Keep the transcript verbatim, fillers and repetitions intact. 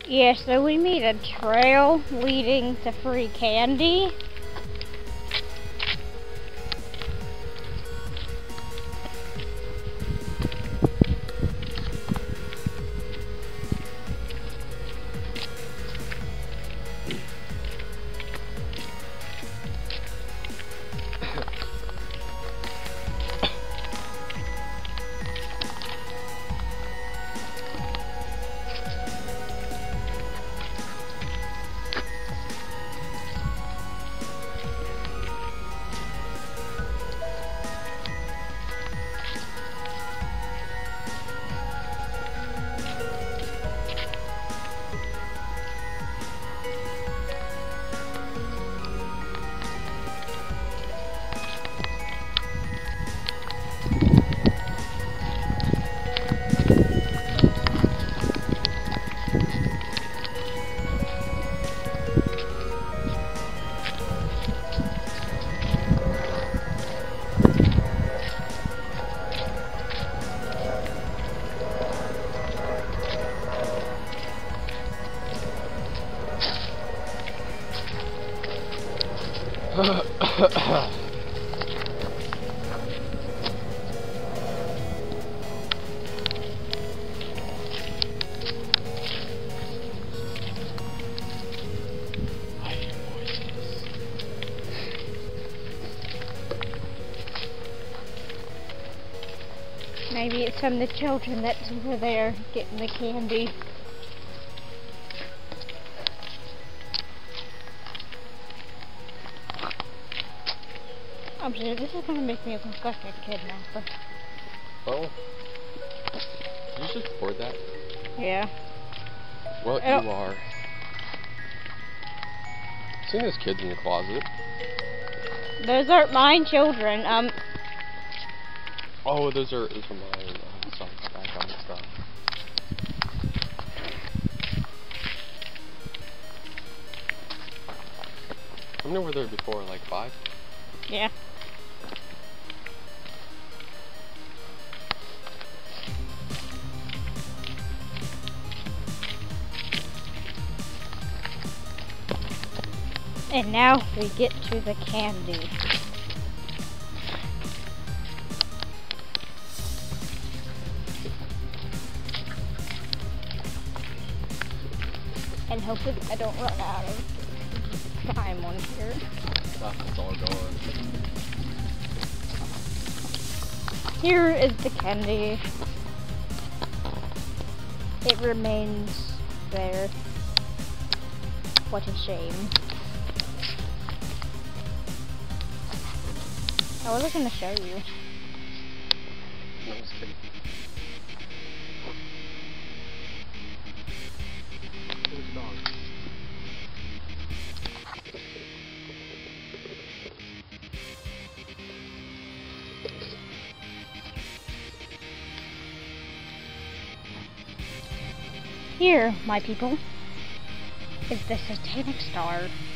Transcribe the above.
Yeah, so we made a trail leading to free candy. Maybe it's from the children that's over there getting the candy. I'm sure this is gonna make me look like a kidnapper. Oh. Did you just record that? Yeah. Well, oh. you are. Seen those kids in the closet. Those aren't mine children. Um. Oh, those are those are mine. Uh, stuff, background stuff. I've never there before. Like five. Yeah. And now we get to the candy. And hopefully I don't run out of time on here. That's all going. Here is the candy. It remains there. What a shame. I was going to show you. No, it's pretty. Where's the dog? Here, my people, is the satanic star.